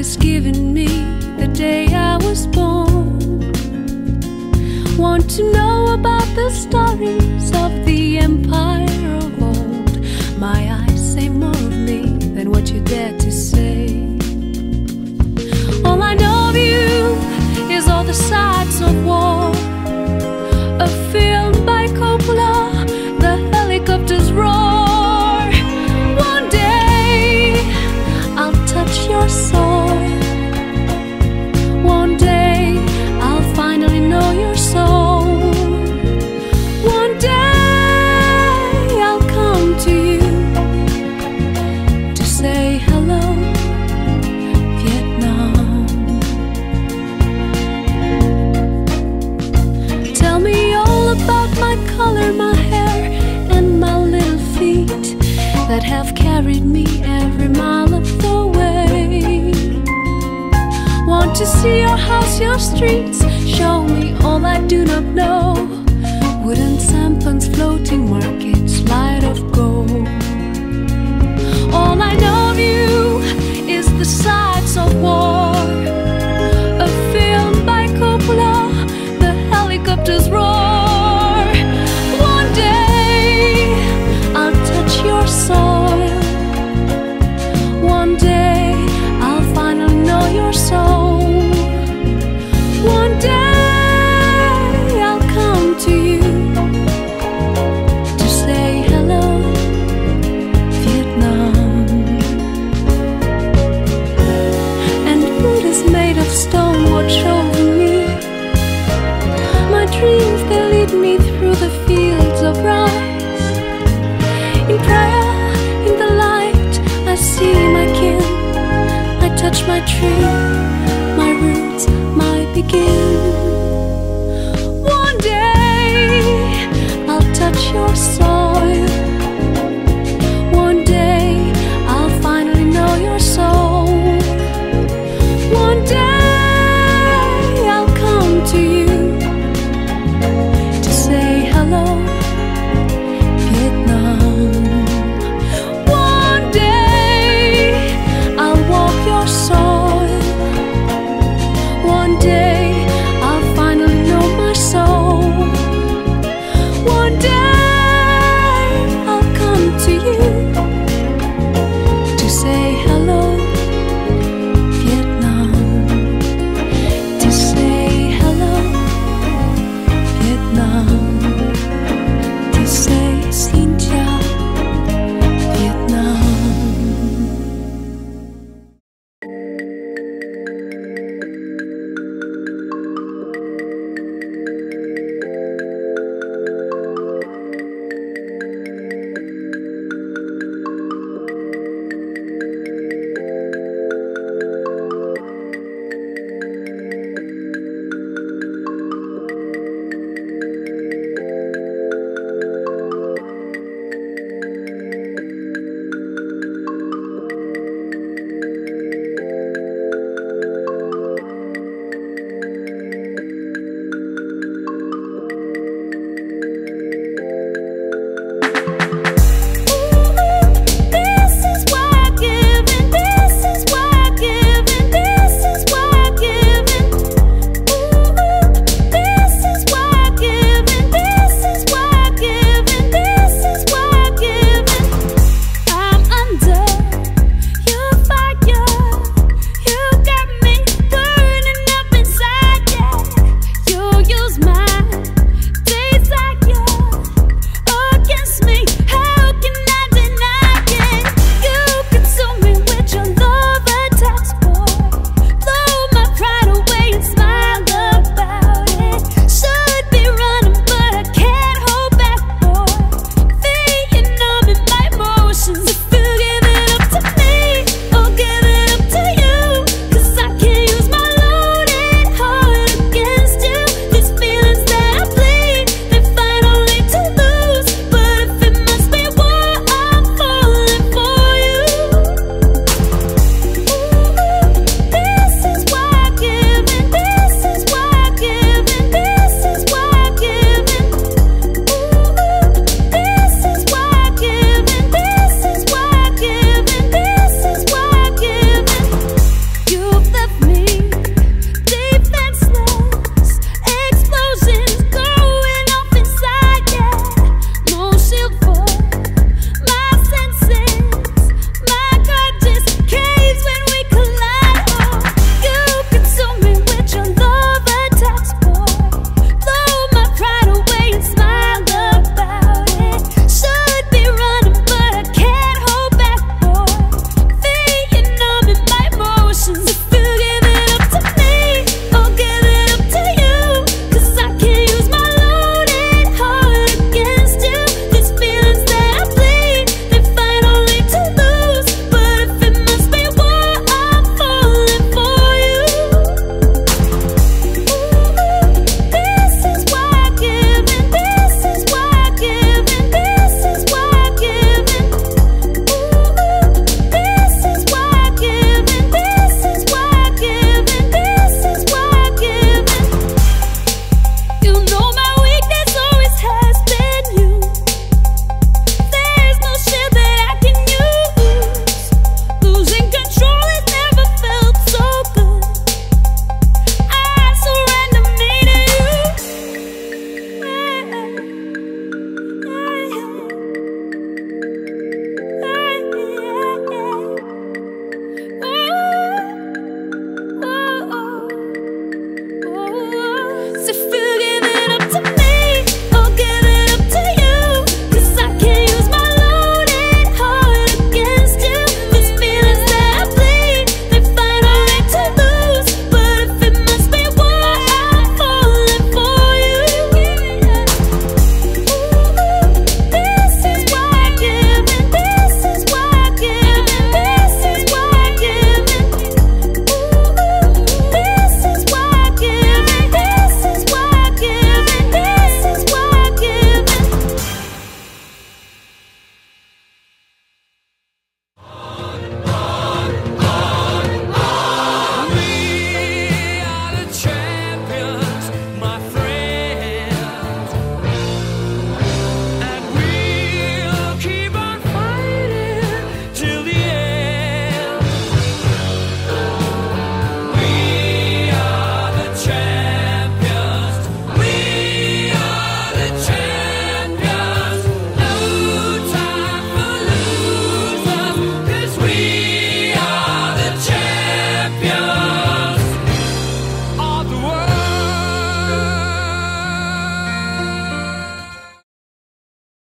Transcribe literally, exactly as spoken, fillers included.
was given me the day I was born. Want to know about the stories of the empire of old? My eyes say more of me than what you dare to say. All I know of you is all the sides of war, a film by Coppola, the helicopters roar. One day I'll touch your soul. One day I'll finally know your soul. One day I'll come to you to say hello, Vietnam. Tell me all about my color, my hair, and my little feet that have carried me every mile of the way. Want to see your house, your streets, show me all I do not know. Wooden sampans, floating markets, light of gold. All I know of you is the sides of war, a film by Coppola, the helicopters roar. One day I'll touch your soil. One day I'll finally know your soul. One day I'll come to you to say hello, Vietnam. And wood is made of stone, watch over me. My dreams, they lead me through the fields of rice. In prayer, in the light, I see my kin. I touch my tree, my roots, my begin. One day I'll touch your soul.